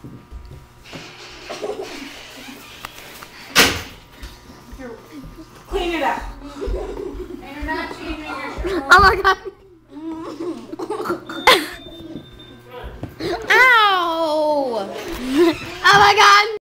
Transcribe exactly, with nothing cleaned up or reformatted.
Clean it up. And you're not changing your shirt. Oh my god. Ow! Oh my god.